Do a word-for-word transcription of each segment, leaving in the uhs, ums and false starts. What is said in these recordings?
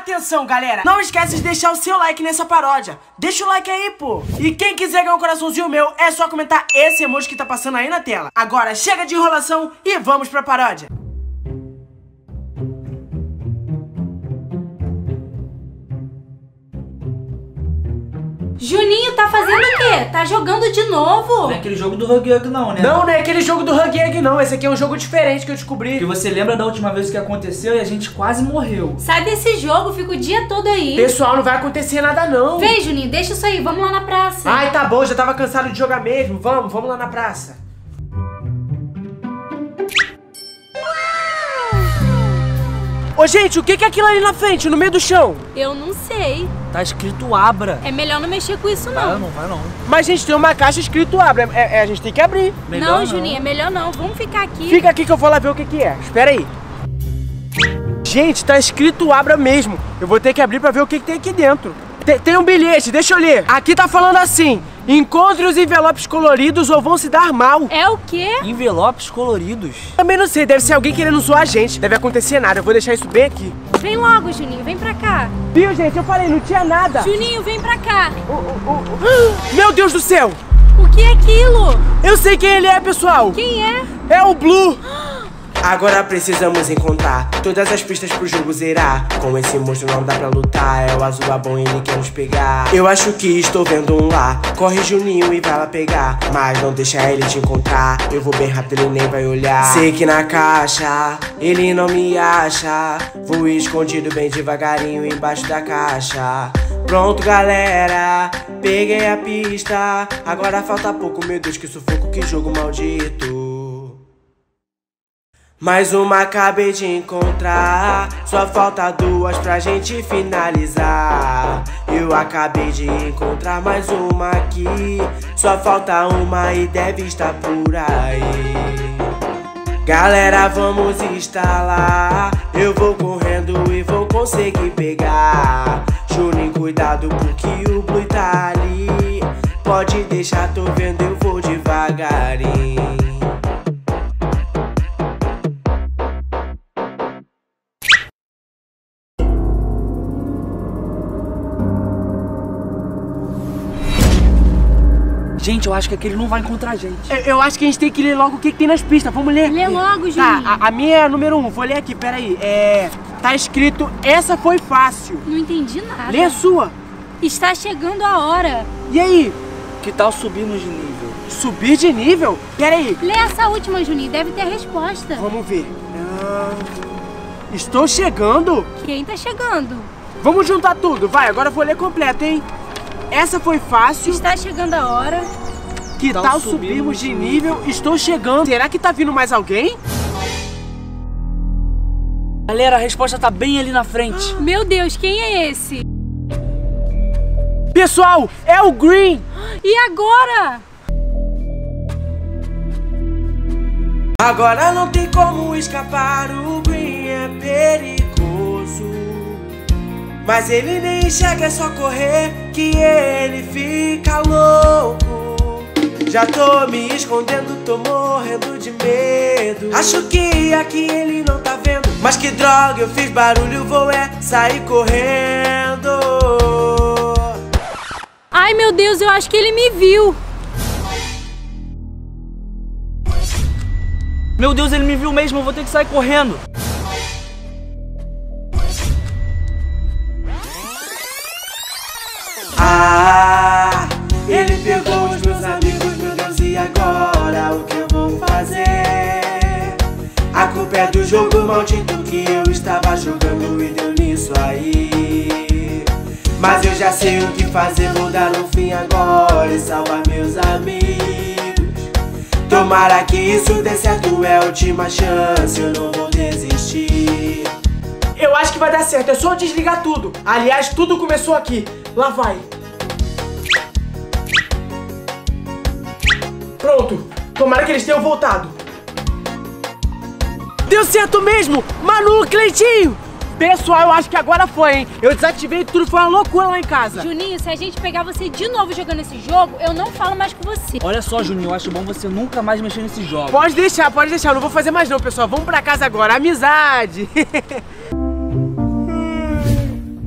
Atenção, galera, não esquece de deixar o seu like nessa paródia. Deixa o like aí, pô. E quem quiser ganhar um coraçãozinho meu, é só comentar esse emoji que tá passando aí na tela. Agora chega de enrolação e vamos pra paródia. Juninho, tá fazendo o quê? Tá jogando de novo? Não é aquele jogo do Hug Hug não, né? Não, não é aquele jogo do Hug Hug não. Esse aqui é um jogo diferente que eu descobri. Que você lembra da última vez que aconteceu e a gente quase morreu. Sai desse jogo, fica o dia todo aí. Pessoal, não vai acontecer nada não. Vem, Juninho, deixa isso aí, vamos lá na praça. Ai, tá bom, já tava cansado de jogar mesmo. Vamos, vamos lá na praça. Ô, gente, o que é aquilo ali na frente, no meio do chão? Eu não sei. Tá escrito Abra. É melhor não mexer com isso, não. Vai não, vai não. Mas, gente, tem uma caixa escrito Abra. É, é, a gente tem que abrir. Melhor não, não, Juninho, é melhor não. Vamos ficar aqui. Fica aqui que eu vou lá ver o que que é. Espera aí. Gente, tá escrito Abra mesmo. Eu vou ter que abrir pra ver o que que tem aqui dentro. Tem, tem um bilhete, deixa eu ler. Aqui tá falando assim: encontre os envelopes coloridos ou vão se dar mal. É o quê? Envelopes coloridos? Também não sei, deve ser alguém querendo zoar a gente. Deve acontecer nada, eu vou deixar isso bem aqui. Vem logo, Juninho, vem pra cá. Viu, gente? Eu falei, não tinha nada. Juninho, vem pra cá. Oh, oh, oh. Meu Deus do céu! O que é aquilo? Eu sei quem ele é, pessoal. Quem é? É o Blue. Agora precisamos encontrar todas as pistas pro jogo zerar. Com esse monstro não dá pra lutar. É o azul a bom, ele quer nos pegar. Eu acho que estou vendo um lá. Corre, Juninho, e vai lá pegar. Mas não deixa ele te encontrar. Eu vou bem rápido, ele nem vai olhar. Sei que na caixa ele não me acha. Vou escondido bem devagarinho embaixo da caixa. Pronto, galera, peguei a pista. Agora falta pouco, meu Deus, que sufoco, que jogo maldito. Mais uma acabei de encontrar. Só falta duas pra gente finalizar. Eu acabei de encontrar mais uma aqui. Só falta uma e deve estar por aí. Galera, vamos instalar. Eu vou correndo e vou conseguir pegar. Juninho, cuidado porque o Blue tá ali. Pode deixar, tô vendo, eu vou devagarinho. Gente, eu acho que aquele não vai encontrar a gente. Eu, eu acho que a gente tem que ler logo o que, que tem nas pistas. Vamos ler? Lê logo, Juninho. Tá, a, a minha é a número um. Vou ler aqui, peraí. É... Tá escrito, essa foi fácil. Não entendi nada. Lê a sua. Está chegando a hora. E aí? Que tal subirmos de nível? Subir de nível? Peraí. Lê essa última, Juninho. Deve ter a resposta. Vamos ver. Ah, estou chegando? Quem tá chegando? Vamos juntar tudo. Vai, agora eu vou ler completo, hein? Essa foi fácil. Está chegando a hora. Que tal, tal subirmos de nível? Estou chegando. Será que tá vindo mais alguém? Galera, a resposta tá bem ali na frente. Meu Deus, quem é esse? Pessoal, é o Green. E agora? Agora não tem como escapar. O Green é perigoso. Mas ele nem enxerga, é só correr que ele fica louco. Já tô me escondendo, tô morrendo de medo. Acho que aqui ele não tá vendo. Mas que droga, eu fiz barulho, vou é sair correndo. Ai, meu Deus, eu acho que ele me viu. Meu Deus, ele me viu mesmo, eu vou ter que sair correndo. Ah, ele pegou os meus amigos, meu Deus, e agora o que eu vou fazer? A culpa é do jogo maldito que eu estava jogando e deu nisso aí. Mas eu já sei o que fazer, vou dar um fim agora e salvar meus amigos. Tomara que isso dê certo, é a última chance, eu não vou desistir. Eu acho que vai dar certo, é só desligar tudo. Aliás, tudo começou aqui. Lá vai. Pronto, tomara que eles tenham voltado. Deu certo mesmo! Manu, Cleitinho! Pessoal, eu acho que agora foi, hein? Eu desativei tudo, foi uma loucura lá em casa. Juninho, se a gente pegar você de novo jogando esse jogo, eu não falo mais com você. Olha só, Juninho, eu acho bom você nunca mais mexer nesse jogo. Pode deixar, pode deixar, eu não vou fazer mais não, pessoal. Vamos pra casa agora, amizade!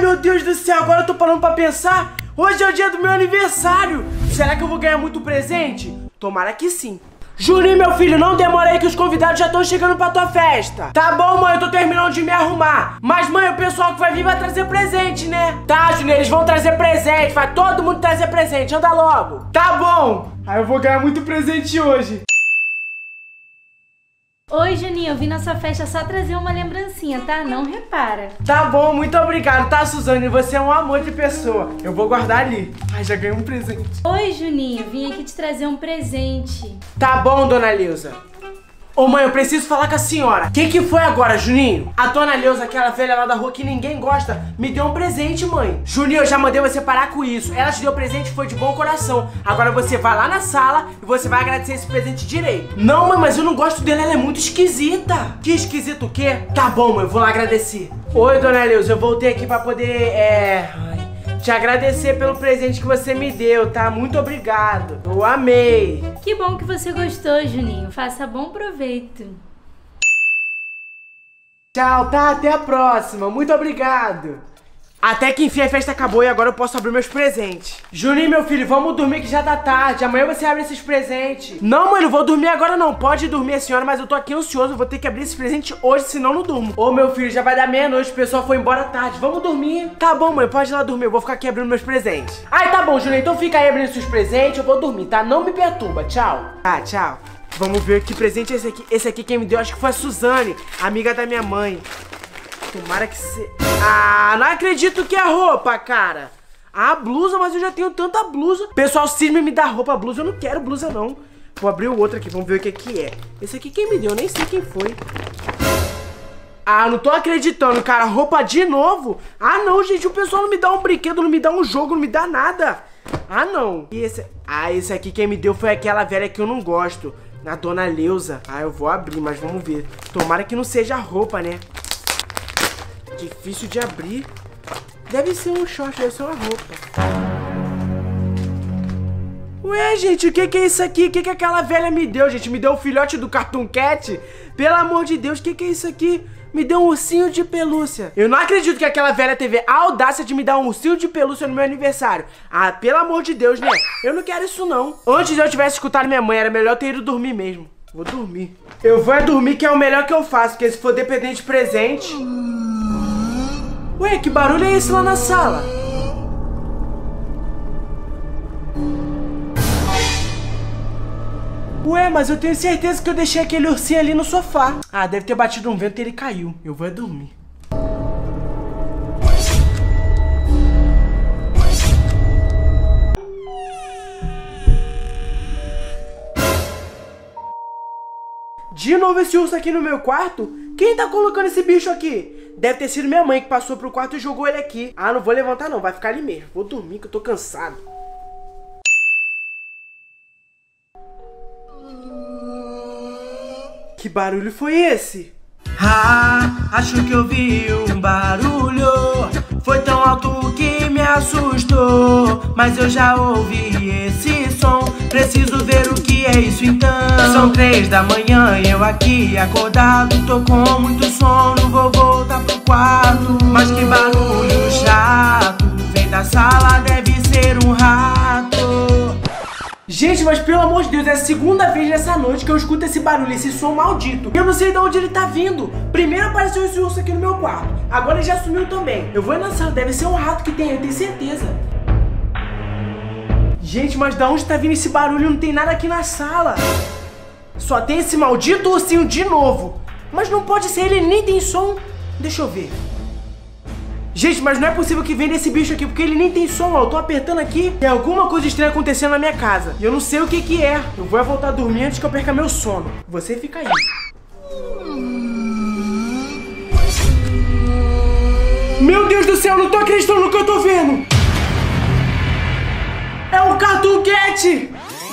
meu Deus do céu, agora eu tô parando pra pensar. Hoje é o dia do meu aniversário. Será que eu vou ganhar muito presente? Tomara que sim. Juninho, meu filho, não demora aí que os convidados já estão chegando pra tua festa. Tá bom, mãe, eu tô terminando de me arrumar. Mas, mãe, o pessoal que vai vir vai trazer presente, né? Tá, Juninho, eles vão trazer presente. Vai todo mundo trazer presente, anda logo. Tá bom. Aí eu vou ganhar muito presente hoje. Oi, Juninho, eu vim na sua festa só trazer uma lembrancinha, tá? Não repara. Tá bom, muito obrigado, tá, Suzane? Você é um amor de pessoa. Eu vou guardar ali. Ai, já ganhei um presente. Oi, Juninho, vim aqui te trazer um presente. Tá bom, dona Leusa. Ô mãe, eu preciso falar com a senhora. O que que foi agora, Juninho? A dona Leusa, aquela velha lá da rua que ninguém gosta, me deu um presente, mãe. Juninho, eu já mandei você parar com isso. Ela te deu presente e foi de bom coração. Agora você vai lá na sala e você vai agradecer esse presente direito. Não, mãe, mas eu não gosto dela, ela é muito esquisita. Que esquisito o quê? Tá bom, mãe, eu vou lá agradecer. Oi, dona Leusa, eu voltei aqui pra poder, é... te agradecer pelo presente que você me deu, tá? Muito obrigado. Eu amei. Que bom que você gostou, Juninho. Faça bom proveito. Tchau, tá? Até a próxima. Muito obrigado. Até que enfim a festa acabou e agora eu posso abrir meus presentes. Juninho, meu filho, vamos dormir que já tá tarde. Amanhã você abre esses presentes. Não, mãe, não vou dormir agora não. Pode dormir a senhora, mas eu tô aqui ansioso. Eu vou ter que abrir esse presente hoje, senão não durmo. Ô, meu filho, já vai dar meia-noite. O pessoal foi embora tarde. Vamos dormir. Tá bom, mãe, pode ir lá dormir. Eu vou ficar aqui abrindo meus presentes. Ai, tá bom, Juninho. Então fica aí abrindo seus presentes. Eu vou dormir, tá? Não me perturba. Tchau. Ah, tchau. Vamos ver que presente é esse aqui. Esse aqui quem me deu, acho que foi a Suzane, amiga da minha mãe. Tomara que se... Ah, não acredito que é roupa, cara. Ah, blusa, mas eu já tenho tanta blusa. Pessoal, se me dá roupa, blusa, eu não quero blusa, não. Vou abrir o outro aqui, vamos ver o que que é. Esse aqui quem me deu, nem sei quem foi. Ah, não tô acreditando, cara. Roupa de novo? Ah, não, gente, o pessoal não me dá um brinquedo, não me dá um jogo, não me dá nada. Ah, não. E esse... Ah, esse aqui quem me deu foi aquela velha que eu não gosto. A dona Leusa. Ah, eu vou abrir, mas vamos ver. Tomara que não seja roupa, né? Difícil de abrir. Deve ser um short, deve ser uma roupa. Ué, gente, o que que é isso aqui? O que que aquela velha me deu, gente? Me deu o filhote do Cartoon Cat? Pelo amor de Deus, o que que é isso aqui? Me deu um ursinho de pelúcia. Eu não acredito que aquela velha teve a audácia de me dar um ursinho de pelúcia no meu aniversário. Ah, pelo amor de Deus, né? Eu não quero isso, não. Antes de eu tivesse escutado minha mãe, era melhor ter ido dormir mesmo. Vou dormir. Eu vou é dormir, que é o melhor que eu faço, porque se for dependente de presente... Ué, que barulho é esse lá na sala? Ué, mas eu tenho certeza que eu deixei aquele ursinho ali no sofá. Ah, deve ter batido um vento e ele caiu. Eu vou é dormir. De novo esse urso aqui no meu quarto? Quem tá colocando esse bicho aqui? Deve ter sido minha mãe que passou pro quarto e jogou ele aqui. Ah, não vou levantar não, vai ficar ali mesmo. Vou dormir que eu tô cansado. Que barulho foi esse? Ah, acho que eu vi um barulho. Foi tão alto que me assustou. Mas eu já ouvi esse som. Preciso ver o que é isso então. São três da manhã e eu aqui acordado. Tô com muito sono, vou voltar pro quarto. Mas que barulho chato. Vem da sala, deve ser um rato. Gente, mas pelo amor de Deus, é a segunda vez nessa noite que eu escuto esse barulho, esse som maldito. Eu não sei de onde ele tá vindo. Primeiro apareceu esse urso aqui no meu quarto. Agora ele já sumiu também. Eu vou ir na sala, deve ser um rato que tem, eu tenho certeza. Gente, mas da onde tá vindo esse barulho? Não tem nada aqui na sala. Só tem esse maldito ursinho de novo. Mas não pode ser, ele nem tem som. Deixa eu ver. Gente, mas não é possível que venha desse bicho aqui, porque ele nem tem som, ó. Eu tô apertando aqui. Tem alguma coisa estranha acontecendo na minha casa. E eu não sei o que que é. Eu vou voltar a dormir antes que eu perca meu sono. Você fica aí. Meu Deus do céu, eu não tô acreditando no que eu tô vendo. É o Cartoon Cat.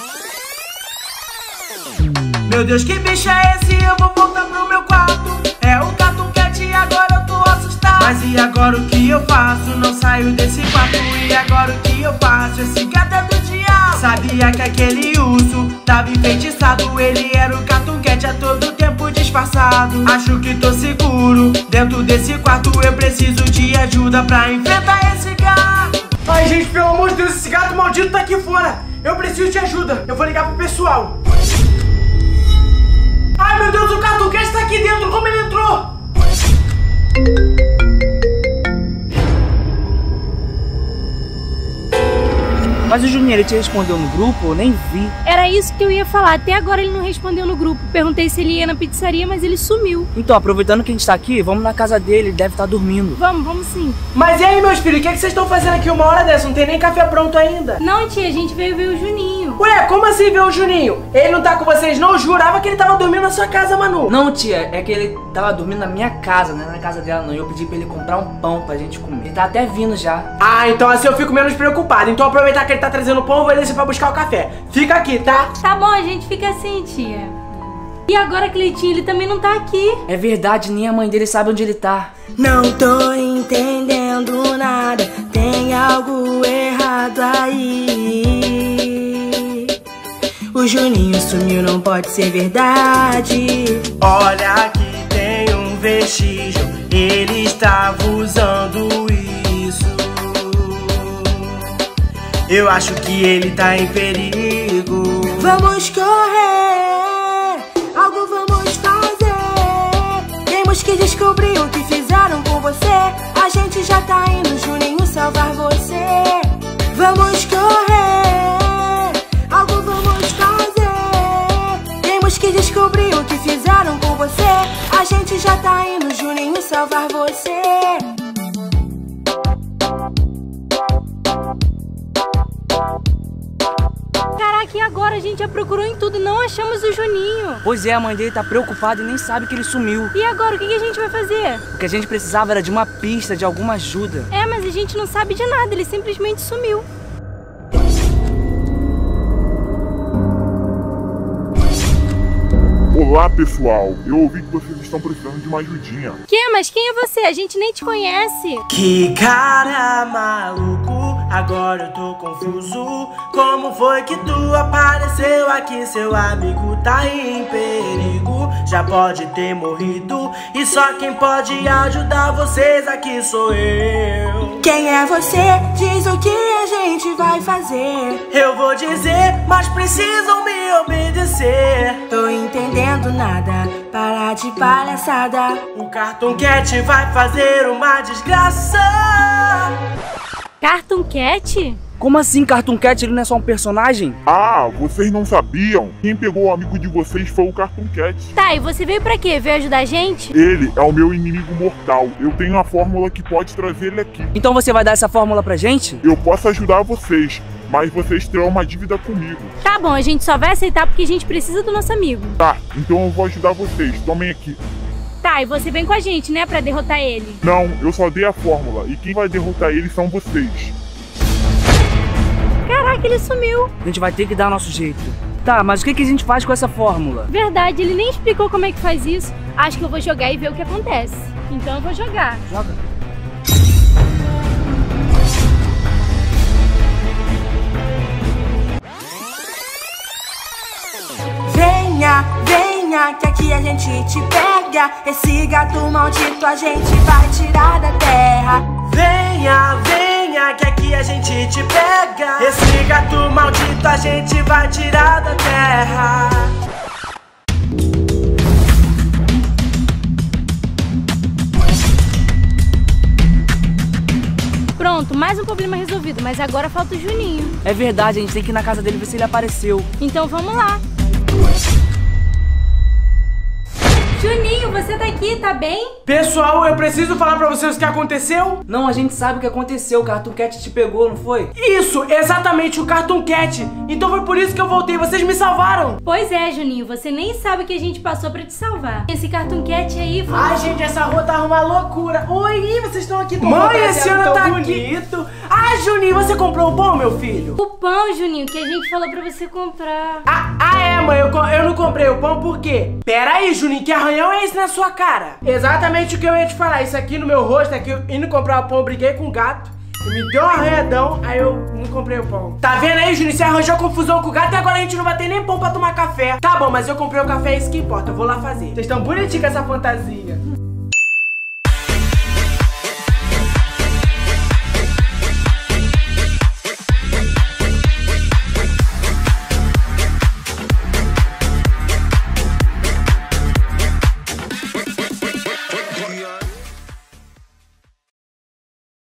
Meu Deus, que bicho é esse? Eu vou voltar pro meu quarto. É o Cartoon Cat e agora eu tô assustado. Mas e agora o que eu faço? Não saio desse quarto. E agora o que eu faço? Esse gato é do diabo. Sabia que aquele urso tava enfeitiçado. Ele era o Cartoon Cat a todo tempo disfarçado. Acho que tô seguro dentro desse quarto. Eu preciso de ajuda. ajuda pra enfrentar esse gato. Ai, gente, pelo amor de Deus, esse gato maldito tá aqui fora. Eu preciso de ajuda. Eu vou ligar pro pessoal. Ai, meu Deus, o Cartoon Cat tá aqui dentro. Como ele entrou? Mas o Juninho, ele te respondeu no grupo? Eu nem vi. Era isso que eu ia falar. Até agora ele não respondeu no grupo. Perguntei se ele ia na pizzaria, mas ele sumiu. Então, aproveitando que a gente tá aqui, vamos na casa dele. Ele deve estar dormindo. Vamos, vamos sim. Mas e aí, meus filhos? O que, é que vocês estão fazendo aqui uma hora dessa? Não tem nem café pronto ainda. Não, tia, a gente veio ver o Juninho. Ué, como assim ver o Juninho? Ele não tá com vocês não? Eu jurava que ele tava dormindo na sua casa, Manu. Não, tia, é que ele tava dormindo na minha casa, não é na casa dela não. E eu pedi pra ele comprar um pão pra gente comer. Ele tá até vindo já. Ah, então assim eu fico menos preocupado. Então aproveitar que ele tá trazendo pão, eu vou descer pra buscar o café. Fica aqui, tá? Tá bom, a gente fica assim, tia. E agora, Cleitinho, ele também não tá aqui. É verdade, nem a mãe dele sabe onde ele tá. Não tô entendendo nada, tem algo errado aí. O Juninho sumiu, não pode ser verdade. Olha aqui, tem um vestígio, ele estava usando isso. Eu acho que ele tá em perigo. Vamos correr, algo vamos fazer. Temos que descobrir o que fizeram com você. A gente já tá indo, Juninho, salvar você. Vamos correr, algo vamos fazer. Temos que descobrir o que fizeram com você. A gente já tá indo, Juninho, salvar você. Caraca, e agora? A gente já procurou em tudo e não achamos o Juninho. Pois é, a mãe dele tá preocupada e nem sabe que ele sumiu. E agora, o que a gente vai fazer? O que a gente precisava era de uma pista, de alguma ajuda. É, mas a gente não sabe de nada, ele simplesmente sumiu. Olá, pessoal. Eu ouvi que vocês estão precisando de uma ajudinha. Que? Mas quem é você? A gente nem te conhece. Que cara maluco, agora eu tô confuso. Como foi que tu apareceu aqui? Seu amigo tá em perigo, já pode ter morrido. E só quem pode ajudar vocês aqui sou eu. Quem é você? Diz o que a gente vai fazer. Eu vou dizer, mas precisam me obedecer. Tô entendendo nada, para de palhaçada. O Cartoon Cat vai fazer uma desgraça. Cartoon Cat? Como assim, Cartoon Cat? Ele não é só um personagem? Ah, vocês não sabiam? Quem pegou o amigo de vocês foi o Cartoon Cat. Tá, e você veio pra quê? Veio ajudar a gente? Ele é o meu inimigo mortal. Eu tenho uma fórmula que pode trazer ele aqui. Então você vai dar essa fórmula pra gente? Eu posso ajudar vocês, mas vocês terão uma dívida comigo. Tá bom, a gente só vai aceitar porque a gente precisa do nosso amigo. Tá, então eu vou ajudar vocês. Tomem aqui. Tá, e você vem com a gente, né, pra derrotar ele? Não, eu só dei a fórmula. E quem vai derrotar ele são vocês. Caraca, ele sumiu. A gente vai ter que dar nosso jeito. Tá, mas o que, que a gente faz com essa fórmula? Verdade, ele nem explicou como é que faz isso. Acho que eu vou jogar e ver o que acontece. Então eu vou jogar. Joga. Venha, venha, que aqui a gente te pega. Esse gato maldito a gente vai tirar da terra. Venha, venha, que aqui a gente te pega. Esse gato maldito a gente vai tirar da terra. Pronto, mais um problema resolvido, mas agora falta o Juninho. É verdade, a gente tem que ir na casa dele ver se ele apareceu. Então vamos lá. Juninho, você tá aqui, tá bem? Pessoal, eu preciso falar pra vocês o que aconteceu. Não, a gente sabe o que aconteceu. O Cartoon Cat te pegou, não foi? Isso, exatamente, o Cartoon Cat. Então foi por isso que eu voltei, vocês me salvaram. Pois é, Juninho, você nem sabe o que a gente passou pra te salvar. Esse Cartoon Cat aí foi... Ai, gente, essa rua tá uma loucura. Oi, vocês estão aqui. Mãe, esse ano tá bonito. Ah, Juninho, você comprou o pão, meu filho? O pão, Juninho, que a gente falou pra você comprar. Ah, ah é, mãe, eu, eu não comprei o pão por quê? Pera aí, Juninho, que arranhão é esse na sua cara? Exatamente o que eu ia te falar. Isso aqui no meu rosto, aqui, eu indo comprar o pão, eu briguei com o gato. Me deu um arranhadão, aí eu não comprei o pão. Tá vendo aí, Juninho? Você arranjou confusão com o gato e agora a gente não vai ter nem pão pra tomar café. Tá bom, mas eu comprei o café, é isso que importa. Eu vou lá fazer. Vocês estão bonitinhos com essa fantasia.